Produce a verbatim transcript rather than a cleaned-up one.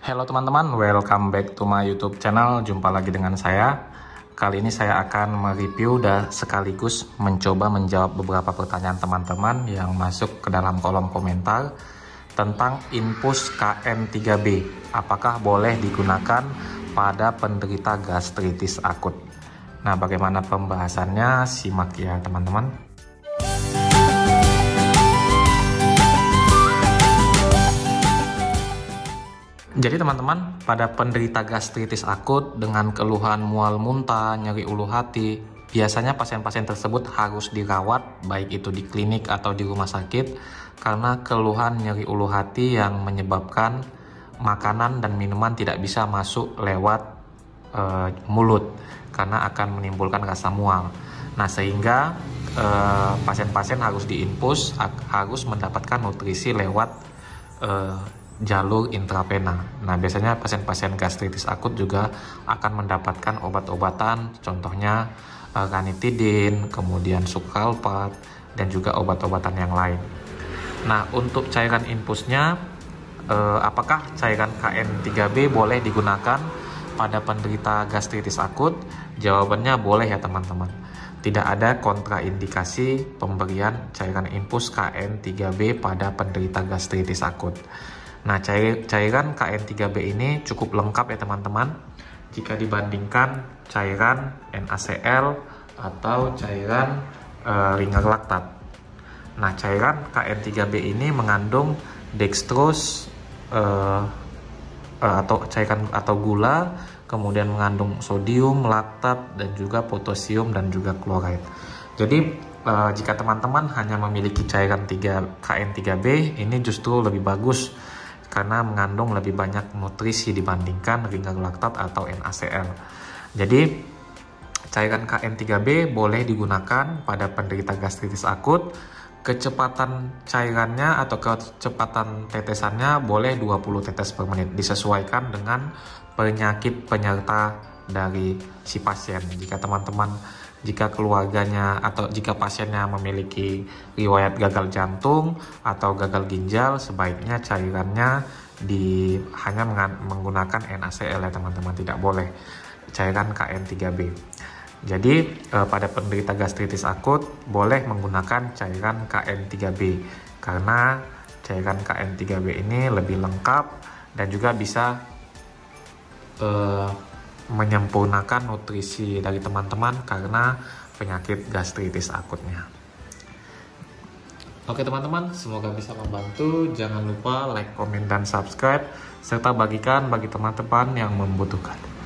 Halo teman-teman, welcome back to my YouTube channel. Jumpa lagi dengan saya. Kali ini saya akan mereview dan sekaligus mencoba menjawab beberapa pertanyaan teman-teman yang masuk ke dalam kolom komentar tentang Infus K M tiga B. Apakah boleh digunakan pada penderita gastritis akut? Nah, bagaimana pembahasannya? Simak ya teman-teman. Jadi teman-teman, pada penderita gastritis akut dengan keluhan mual muntah, nyeri ulu hati, biasanya pasien-pasien tersebut harus dirawat, baik itu di klinik atau di rumah sakit, karena keluhan nyeri ulu hati yang menyebabkan makanan dan minuman tidak bisa masuk lewat e, mulut, karena akan menimbulkan rasa mual. Nah, sehingga pasien-pasien harus diinfus, harus mendapatkan nutrisi lewat e, jalur intravena. Nah, biasanya pasien-pasien gastritis akut juga akan mendapatkan obat-obatan, contohnya uh, ranitidin, kemudian sucralfate, dan juga obat-obatan yang lain. Nah, untuk cairan infusnya, uh, apakah cairan K N tiga B boleh digunakan pada penderita gastritis akut? Jawabannya boleh ya teman-teman. Tidak ada kontraindikasi pemberian cairan infus K N tiga B pada penderita gastritis akut. Nah, cair, cairan K N tiga B ini cukup lengkap ya teman-teman jika dibandingkan cairan N A C L atau cairan e, ringer laktat. Nah, cairan K N tiga B ini mengandung dextrose e, e, atau cairan atau gula, kemudian mengandung sodium, laktat, dan juga potasium dan juga klorida. Jadi e, jika teman-teman hanya memiliki cairan K N tiga B, ini justru lebih bagus karena mengandung lebih banyak nutrisi dibandingkan ringer laktat atau N A C L. Jadi cairan K N tiga B boleh digunakan pada penderita gastritis akut. Kecepatan cairannya atau kecepatan tetesannya boleh dua puluh tetes per menit, disesuaikan dengan penyakit penyerta dari si pasien. Jika teman-teman Jika keluarganya atau jika pasiennya memiliki riwayat gagal jantung atau gagal ginjal, sebaiknya cairannya di hanya menggunakan N A C L ya teman-teman, tidak boleh cairan K N tiga B. Jadi eh, pada penderita gastritis akut boleh menggunakan cairan K N tiga B karena cairan K N tiga B ini lebih lengkap dan juga bisa eh, menyempurnakan nutrisi dari teman-teman karena penyakit gastritis akutnya. Oke teman-teman, semoga bisa membantu. Jangan lupa like, komen, dan subscribe serta bagikan bagi teman-teman yang membutuhkan.